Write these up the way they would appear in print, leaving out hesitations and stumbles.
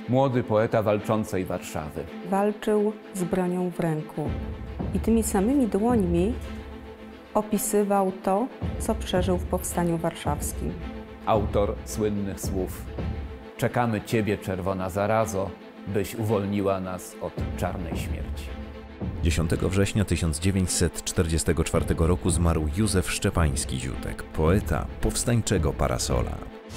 Młody poeta walczącej Warszawy. Walczył z bronią w ręku i tymi samymi dłońmi opisywał to, co przeżył w Powstaniu Warszawskim. Autor słynnych słów: czekamy Ciebie, czerwona zarazo, byś uwolniła nas od czarnej śmierci. 10 września 1944 roku zmarł Józef Szczepański-Ziutek, poeta powstańczego parasola.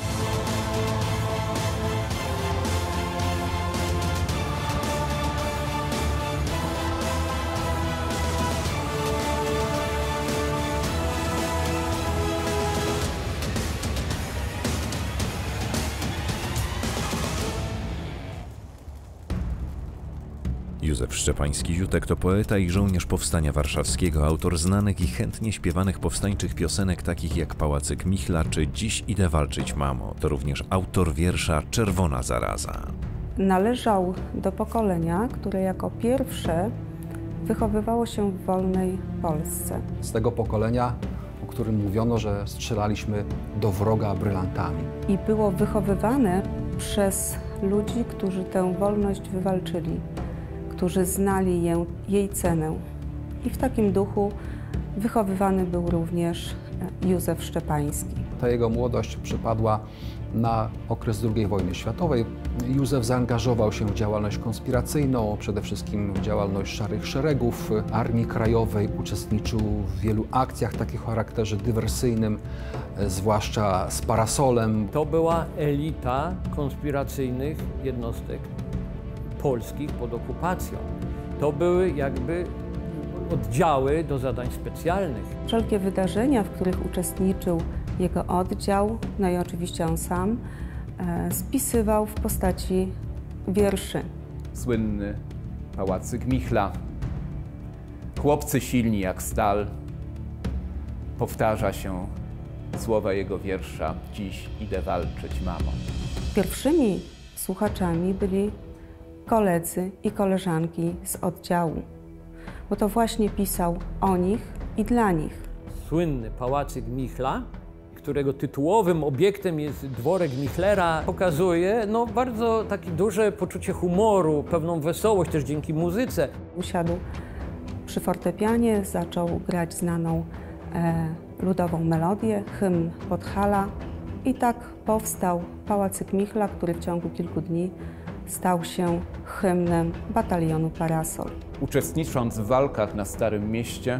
Józef Szczepański-Ziutek to poeta i żołnierz Powstania Warszawskiego, autor znanych i chętnie śpiewanych powstańczych piosenek takich jak Pałacyk Michla czy Dziś idę walczyć, mamo. To również autor wiersza Czerwona zaraza. Należał do pokolenia, które jako pierwsze wychowywało się w wolnej Polsce. Z tego pokolenia, o którym mówiono, że strzelaliśmy do wroga brylantami. I było wychowywane przez ludzi, którzy tę wolność wywalczyli, którzy znali jej cenę. I w takim duchu wychowywany był również Józef Szczepański. Ta jego młodość przypadła na okres II wojny światowej. Józef zaangażował się w działalność konspiracyjną, przede wszystkim w działalność Szarych Szeregów Armii Krajowej. Uczestniczył w wielu akcjach takich o charakterze dywersyjnym, zwłaszcza z parasolem. To była elita konspiracyjnych jednostek polskich pod okupacją. To były jakby oddziały do zadań specjalnych. Wszelkie wydarzenia, w których uczestniczył jego oddział, no i oczywiście on sam, spisywał w postaci wierszy. Słynny Pałacyk Michla. Chłopcy silni jak stal. Powtarza się słowa jego wiersza: dziś idę walczyć, mamo. Pierwszymi słuchaczami byli koledzy i koleżanki z oddziału, bo to właśnie pisał o nich i dla nich. Słynny Pałacyk Michla, którego tytułowym obiektem jest dworek Michlera, pokazuje bardzo takie duże poczucie humoru, pewną wesołość też dzięki muzyce. Usiadł przy fortepianie, zaczął grać znaną ludową melodię, hymn Podhala i tak powstał Pałacyk Michla, który w ciągu kilku dni stał się hymnem batalionu Parasol. Uczestnicząc w walkach na Starym Mieście,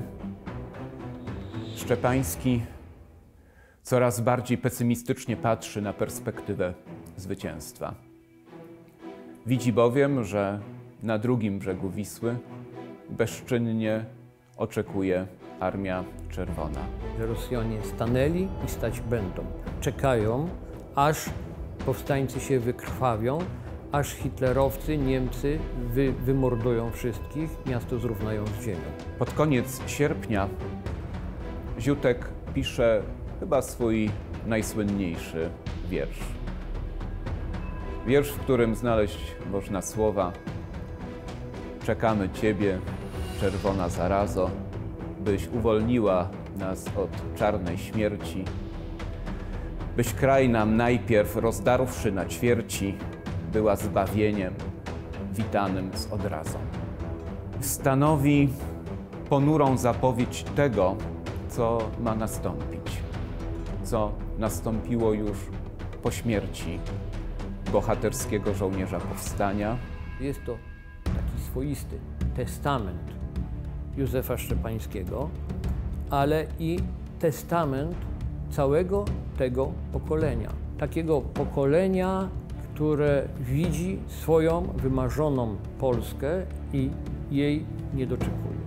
Szczepański coraz bardziej pesymistycznie patrzy na perspektywę zwycięstwa. Widzi bowiem, że na drugim brzegu Wisły bezczynnie oczekuje Armia Czerwona. Że Rosjanie stanęli i stać będą. Czekają, aż powstańcy się wykrwawią, aż hitlerowcy, Niemcy wymordują wszystkich, miasto zrównają z ziemią. Pod koniec sierpnia Ziutek pisze chyba swój najsłynniejszy wiersz. Wiersz, w którym znaleźć można słowa: czekamy Ciebie, czerwona zarazo, byś uwolniła nas od czarnej śmierci, byś kraj nam najpierw rozdarłszy na ćwierci, była zbawieniem witanym z odrazą. Stanowi ponurą zapowiedź tego, co ma nastąpić, co nastąpiło już po śmierci bohaterskiego żołnierza powstania. Jest to taki swoisty testament Józefa Szczepańskiego, ale i testament całego tego pokolenia. Takiego pokolenia, które widzi swoją wymarzoną Polskę i jej nie doczekuje.